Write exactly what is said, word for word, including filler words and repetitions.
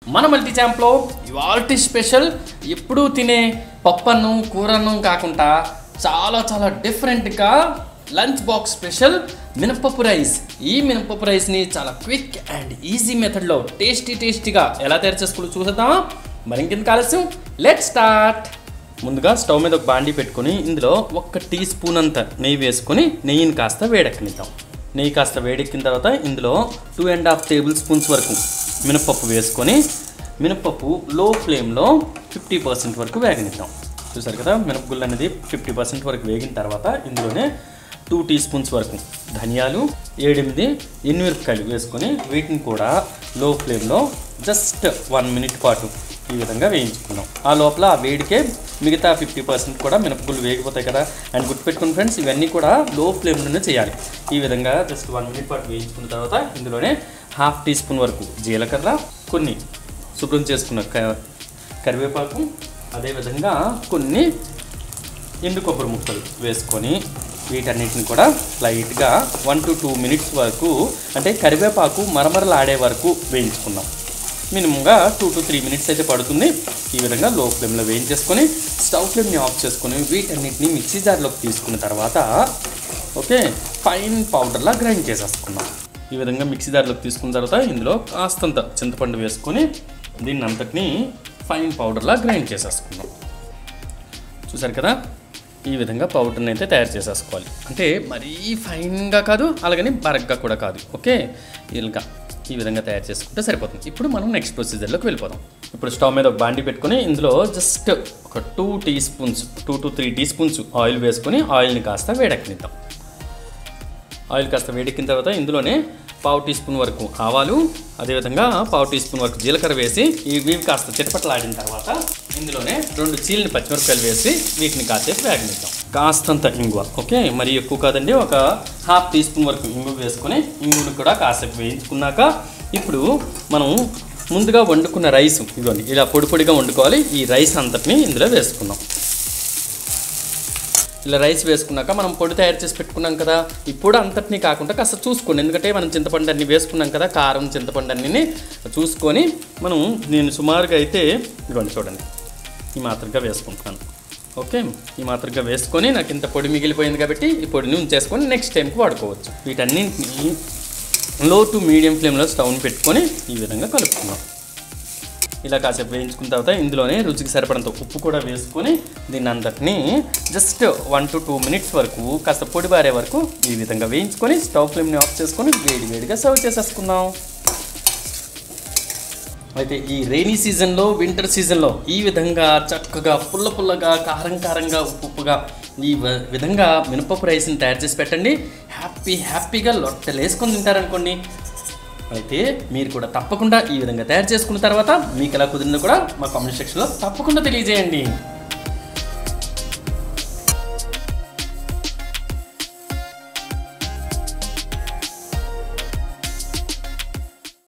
మన మల్టీ ఛాంప్లో ఇవాల్టి స్పెషల్ ఎప్పుడూ తినే పప్పన్నం కూరన్నం కాకుండా చాలా చాలా డిఫరెంట్గా లంచ్ బాక్స్ స్పెషల్ మినపప్పు రైస్. ఈ మినపప్పు రైస్ని చాలా క్విక్ అండ్ ఈజీ మెథడ్లో టేస్టీ టేస్టీగా ఎలా తయారు చేసుకోవాలో చూసేద్దామా? మరి ఇంకెందుకు ఆలస్యం, లెట్ స్టార్ట్. ముందుగా స్టవ్ మీద ఒక బాండీ పెట్టుకొని ఇందులో ఒక టీ స్పూన్ అంత నెయ్యి వేసుకొని నెయ్యిని కాస్త వేడెక్కనిద్దాం. నెయ్యి కాస్త వేడెక్కిన తర్వాత ఇందులో two and half tablespoons వరకు మినపప్పు వేసుకొని మినపప్పు లో ఫ్లేమ్లో ఫిఫ్టీ పర్సెంట్ వరకు వేగనిద్దాం. చూసారు కదా, మినపగుళ్ళు అనేది ఫిఫ్టీ పర్సెంట్ వరకు వేగిన తర్వాత ఇందులోనే టూ టీ స్పూన్స్ వరకు ధనియాలు, ఏడెనిమిది ఎండుమిరపకాయలు వేసుకొని వీటిని కూడా లో ఫ్లేమ్లో జస్ట్ వన్ మినిట్ పాటు ఈ విధంగా వేయించుకున్నాం. ఆ లోపల ఆ వేడికే మిగతా ఫిఫ్టీ పర్సెంట్ కూడా మినపగుళ్ళు వేగిపోతాయి కదా. అండ్ గుర్తుపెట్టుకుని ఫ్రెండ్స్, ఇవన్నీ కూడా లో ఫ్లేమ్లోనే చేయాలి. ఈ విధంగా జస్ట్ వన్ మినిట్ పాటు వేయించుకున్న తర్వాత ఇందులోనే హాఫ్ టీ స్పూన్ వరకు జీలకర్ర, కొన్ని శుభ్రం చేసుకున్న కరివేపాకు, అదేవిధంగా కొన్ని ఎండు కొబ్బరి ముక్కలు వేసుకొని వీటన్నిటిని కూడా లైట్గా వన్ టు టూ మినిట్స్ వరకు, అంటే కరివేపాకు మరమరలాడే వరకు వేయించుకున్నాం. మినిమంగా టూ టు త్రీ మినిట్స్ అయితే పడుతుంది. ఈ విధంగా లో ఫ్లేమ్లో వేయించేసుకొని స్టవ్ ఫ్లేమ్ని ఆఫ్ చేసుకొని వీటన్నిటిని మిక్సీ జార్లోకి తీసుకున్న తర్వాత ఓకే ఫైన్ పౌడర్లా గ్రైండ్ చేసేసుకున్నాం. ఈ విధంగా మిక్సీ జార్లోకి తీసుకున్న తర్వాత ఇందులో కాస్తంత చింతపండు వేసుకొని దీన్ని అంతటిని ఫైన్ పౌడర్లా గ్రైండ్ చేసేసుకున్నాం. చూసారు కదా, ఈ విధంగా పౌడర్ని అయితే తయారు చేసేసుకోవాలి. అంటే మరీ ఫైన్గా కాదు, అలాగని బరగ్గా కూడా కాదు. ఓకే, ఇలా ఈ విధంగా తయారు చేసుకుంటే సరిపోతుంది. ఇప్పుడు మనం నెక్స్ట్ ప్రొసీజర్లోకి వెళ్ళిపోదాం. ఇప్పుడు స్టవ్ మీద ఒక బాండీ పెట్టుకొని ఇందులో జస్ట్ ఒక two teaspoons two to three teaspoons oil వేసుకొని ఆయిల్ని కాస్త వేడెక్కనిద్దాం. ఆయిల్ కాస్త వేడెక్కిన తర్వాత ఇందులోనే పావు టీ స్పూన్ వరకు ఆవాలు, అదేవిధంగా పావు టీ స్పూన్ వరకు జీలకర్ర వేసి ఇవి కాస్త చిటపటలాడిన తర్వాత ఇందులోనే రెండు చీలిన పచ్చిమిరపకాయలు వేసి వీటిని కాసేపు వేగనిద్దాం. కాస్తంత ఇంగువ, ఓకే మరీ ఎక్కువ కాదండి, ఒక హాఫ్ టీ స్పూన్ వరకు ఇంగువ వేసుకొని ఇంగువను కూడా కాసేపు వేయించుకున్నాక ఇప్పుడు మనం ముందుగా వండుకున్న రైస్ ఇదిగోండి ఇలా పొడి పొడిగా వండుకోవాలి. ఈ రైస్ అంతటిని ఇందులో వేసుకుందాం. ఇలా రైస్ వేసుకున్నాక మనం పొడి తయారు చేసి పెట్టుకున్నాం కదా, ఈ పొడి అంతటినీ కాకుండా కాస్త చూసుకోండి, ఎందుకంటే మనం చింతపండు అన్ని వేసుకున్నాం కదా, కారం చింతపండు అన్ని చూసుకొని మనం నేను సుమారుగా అయితే ఇదిగోండి చూడండి ఈ మాత్రంగా వేసుకుంటున్నాను. ఓకే, ఈ మాత్రంగా వేసుకొని నాకు ఇంత పొడి మిగిలిపోయింది కాబట్టి ఈ పొడిని ఉంచేసుకొని నెక్స్ట్ టైంకి వాడుకోవచ్చు. వీటన్నింటినీ లో టు మీడియం ఫ్లేమ్లో స్టవ్ని పెట్టుకొని ఈ విధంగా కలుపుకుందాం. ఇలా కాసేపు వేయించుకున్న తర్వాత ఇందులోనే రుచికి సరిపడంత ఉప్పు కూడా వేసుకొని దీన్ని అంతటిని just one to two minutes వరకు కాస్త పొడి బారే వరకు ఈ విధంగా వేయించుకొని స్టవ్ ఫ్లేమ్ని ఆఫ్ చేసుకొని వేడి వేడిగా సర్వ్ చేసేసుకుందాం. అయితే ఈ రైనీ సీజన్లో, వింటర్ సీజన్లో ఈ విధంగా చక్కగా పుల్ల పుల్లగా కారం కారంగా ఉప్పు ఉప్పుగా ఈ విధంగా మినపప్పు రైస్ని తయారు చేసి పెట్టండి. హ్యాపీ హ్యాపీగా లొట్టలు వేసుకొని తింటారనుకోండి. అయితే మీరు కూడా తప్పకుండా ఈ విధంగా తయారు చేసుకున్న తర్వాత మీకు ఎలా కుదిరిందో కూడా మా కామెంట్ సెక్షన్లో తప్పకుండా తెలియజేయండి.